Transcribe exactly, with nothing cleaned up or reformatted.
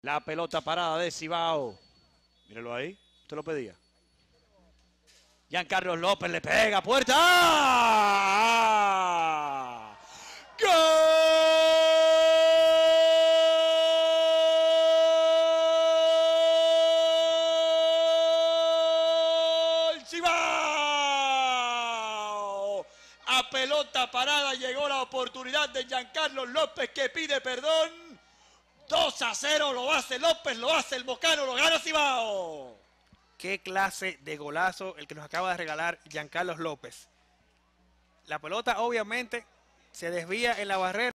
La pelota parada de Cibao. Míralo ahí. Usted lo pedía. Giancarlos López le pega. ¡Puerta! ¡Ah! ¡Gol! ¡Cibao! A pelota parada llegó la oportunidad de Giancarlos López, que pide perdón. dos a cero, lo hace López, lo hace el Bocano, lo gana Cibao. Qué clase de golazo el que nos acaba de regalar Giancarlos López. La pelota obviamente se desvía en la barrera.